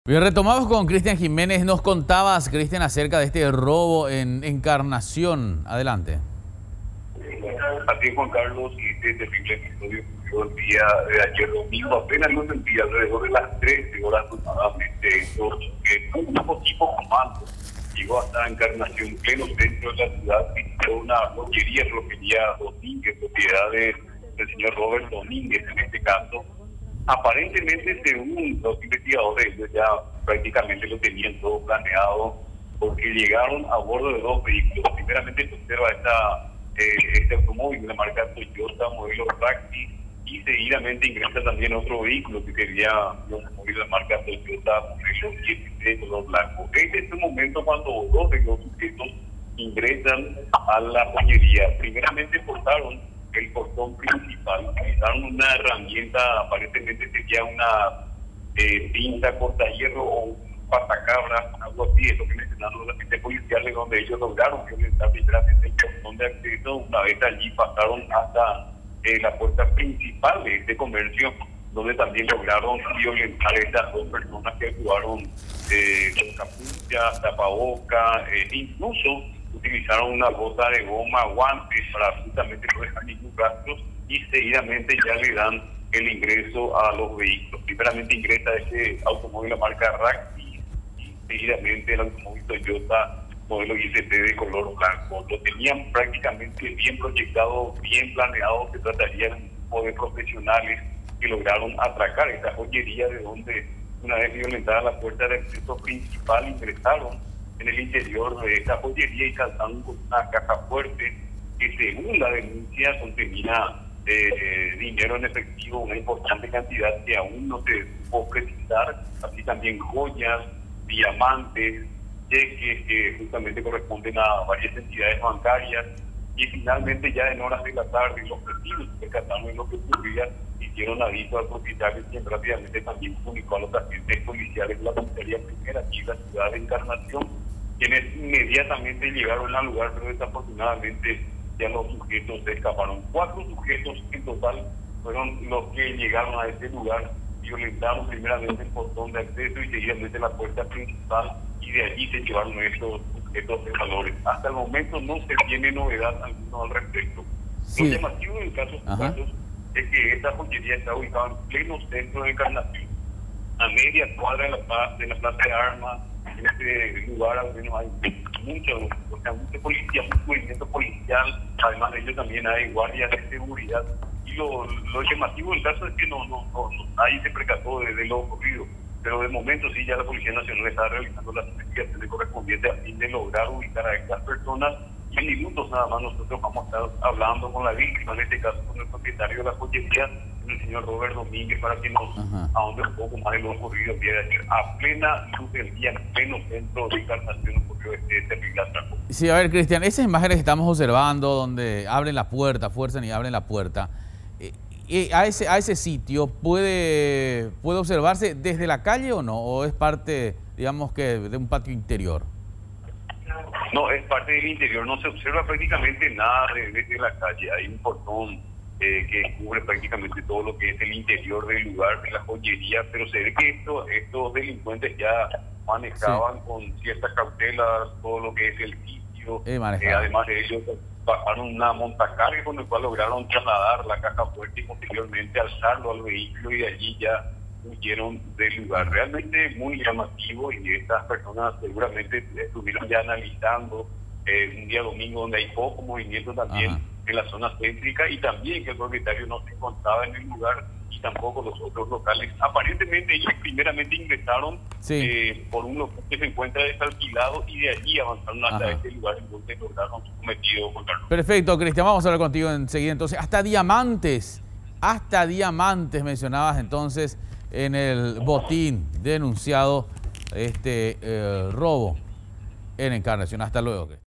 Bien, retomamos con Cristian Jiménez. Nos contabas, Cristian, acerca de este robo en Encarnación. Adelante. Así es, Juan Carlos, y este terrible episodio ocurrió el día de ayer domingo, apenas lo sentí, alrededor de las 13 horas aproximadamente. Un tipo comando llegó hasta Encarnación, pleno centro de la ciudad, visitó una joyería, Roquería Domínguez, propiedad del señor Robert Domínguez en este caso. Aparentemente, según los investigadores, ellos ya prácticamente lo tenían todo planeado, porque llegaron a bordo de dos vehículos. Primeramente se observa este automóvil de la marca Toyota, modelo Raxi, y seguidamente ingresa también otro vehículo que sería un automóvil de la marca Toyota, modelo 7 de color blanco. Este es el momento cuando dos de los sujetos ingresan a la joyería. Primeramente portaron el portón principal, utilizaron una herramienta, aparentemente sería una cinta cortahierro o un pasacabra, algo así, es lo que mencionaron los agentes policiales, donde ellos lograron violentar primeramente el portón de acceso. Una vez allí pasaron hasta la puerta principal de este comercio, donde también lograron violentar a estas dos personas que actuaron con capucha, tapaboca, incluso utilizaron una bota de goma, guantes para justamente no dejar ningún rastro, y seguidamente ya le dan el ingreso a los vehículos. Primeramente ingresa este automóvil de la marca Raxi y seguidamente el automóvil Toyota modelo ICT de color blanco. Lo tenían prácticamente bien proyectado, bien planeado. Se trataría de un grupo de profesionales que lograron atracar esta joyería, de donde, una vez violentada la puerta de acceso principal, ingresaron en el interior de esta joyería y saltaron con una caja fuerte que, según la denuncia, contenía dinero en efectivo, una importante cantidad que aún no se pudo precisar, así también joyas, diamantes, cheques que justamente corresponden a varias entidades bancarias. Y finalmente, ya en horas de la tarde, los vecinos se percataron de lo que ocurría, hicieron aviso al propietario, quien rápidamente también comunicó a los agentes policiales de la comisaría primera aquí en la ciudad de Encarnación, quienes inmediatamente llegaron al lugar, pero desafortunadamente ya los sujetos se escaparon. 4 sujetos en total fueron los que llegaron a este lugar, violentaron primeramente el portón de acceso y seguidamente la puerta principal, y de allí se llevaron estos sujetos de valores. Hasta el momento no se tiene novedad alguna al respecto. Sí. Lo llamativo del caso es que esta joyería está ubicada en pleno centro de Encarnación, a media cuadra de la plaza de armas. En este lugar al menos hay mucho policía, mucho movimiento policial. Además de ello también hay guardias de seguridad, y lo llamativo del caso es que nadie se percató de lo ocurrido, pero de momento sí, ya la Policía Nacional está realizando las investigaciones correspondientes a fin de lograr ubicar a estas personas. Y en minutos nada más nosotros vamos a estar hablando con la víctima, en este caso con el propietario de la joyería, el señor Robert Domínguez, para que nos ahonde un poco más de lo ocurrido el día de ayer. A plena luz del día, en pleno centro de Encarnación, ocurrió este terrible atraco. Sí, a ver, Cristian, esas imágenes que estamos observando, donde abren la puerta, fuerzan y abren la puerta, a ese sitio puede observarse desde la calle o no, o es parte, digamos, que de un patio interior. No, es parte del interior, no se observa prácticamente nada desde la calle. Hay un portón que cubre prácticamente todo lo que es el interior del lugar de la joyería, pero se ve que estos delincuentes ya manejaban con cierta cautela todo lo que es el sitio. Además de ellos, bajaron una montacarga con el cual lograron trasladar la caja fuerte y posteriormente alzarlo al vehículo, y de allí ya huyeron del lugar. Realmente muy llamativo, y estas personas seguramente estuvieron ya analizando un día domingo donde hay poco movimiento también en la zona céntrica, y también que el propietario no se encontraba en el lugar y tampoco los otros locales. Aparentemente ellos primeramente ingresaron por un local que se encuentra desalquilado, y de allí avanzaron hasta este lugar en donde lograron su cometido, Juan Carlos. Perfecto, Cristian, vamos a hablar contigo enseguida. Entonces, hasta diamantes mencionabas entonces en el botín denunciado, robo en Encarnación. Hasta luego.